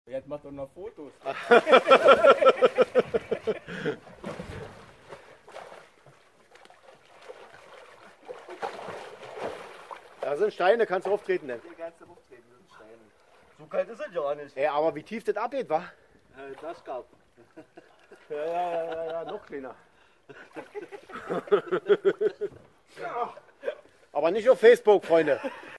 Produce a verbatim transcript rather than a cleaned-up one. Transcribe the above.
Jetzt macht doch noch Fotos. Da sind Steine, kannst du auftreten, ne? Die ganze auftreten sind Steine. So kalt ist es ja auch nicht. Ey, aber wie tief das abgeht, wa? Äh, das gab. Ja, ja, ja, ja, ja, noch kleiner. Aber nicht auf Facebook, Freunde.